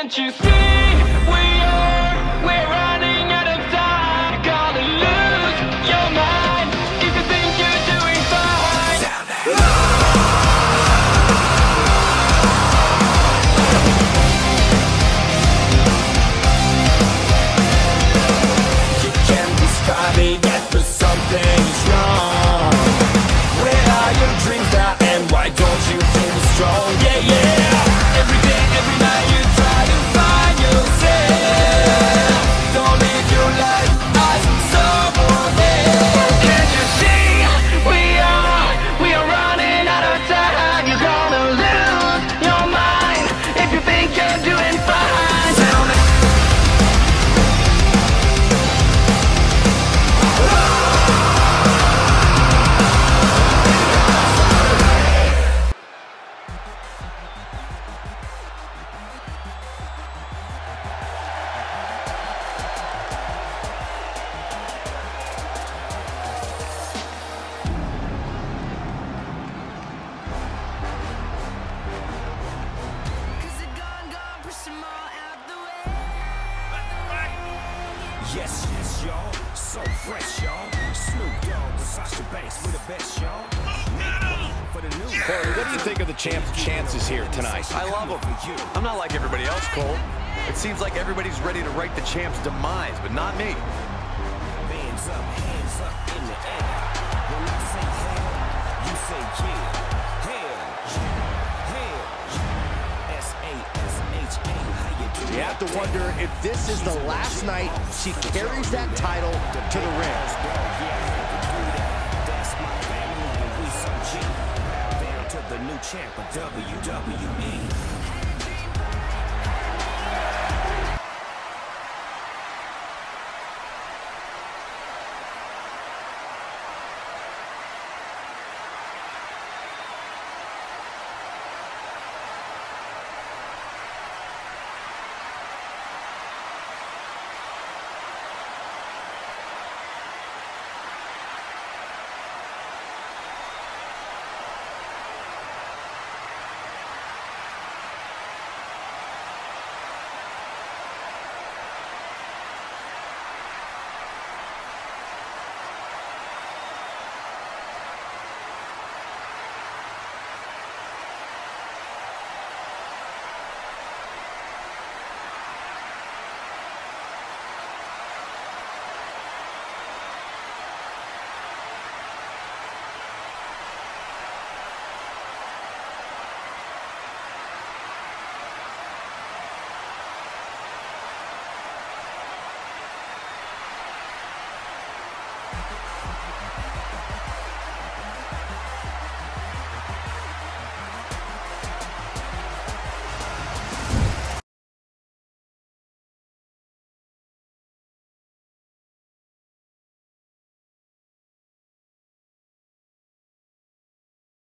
Can't you see we're running out of time? You're gonna lose your mind if you think you're doing fine. You can't describe it yet, but something's wrong. Where are your dreams now, and why don't you feel strong? Yeah, yeah. Every day, every night you try to find yourself. Don't live your life as someone else. Can't you see we are running out of time? You're gonna lose your mind if you think you're doing fine. Tell me. Yes, yes, y'all. So fresh, y'all. Snoop Dogg, Sasha Banks, we the best, y'all. For the new. Corey, what do you think of the champ's chances here tonight? I love him. I'm not like everybody else, Cole. It seems like everybody's ready to write the champ's demise, but not me. Hands up in the air. When I say hell, you say yeah. Hell, S-A-S-H-A. How you doing? You have to wonder if this is the last night she carries that title to the ring. That's my family, and we some G. Bow down to the new champ of WWE.